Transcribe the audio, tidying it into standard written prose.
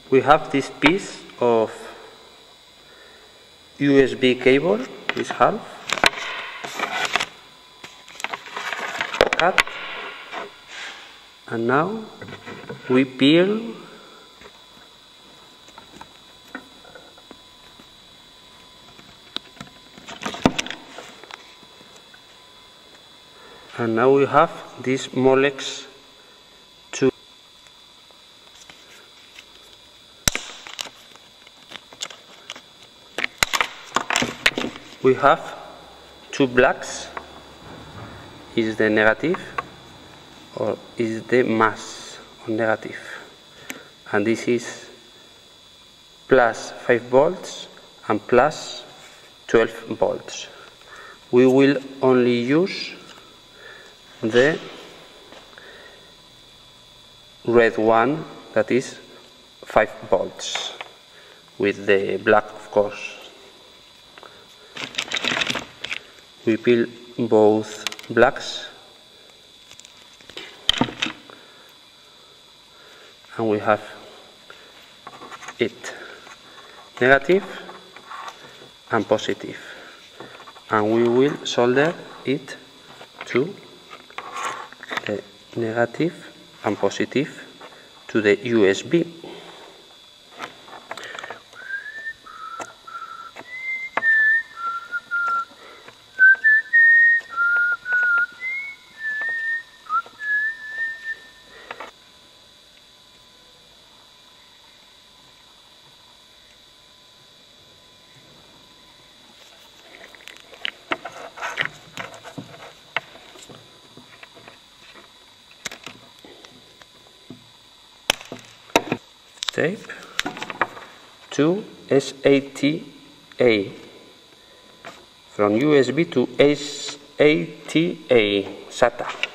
We have this piece of USB cable, this half, cut, and now we peel and now we have this Molex 2. We have two blacks, is the negative or is the mass or negative, and this is plus 5 volts and plus 12 volts. We will only use the red one, that is 5 volts, with the black, of course. We peel both blacks and we have it negative and positive, and we will solder it to the negative and positive to the USB. Tape to SATA, from USB to SATA, SATA.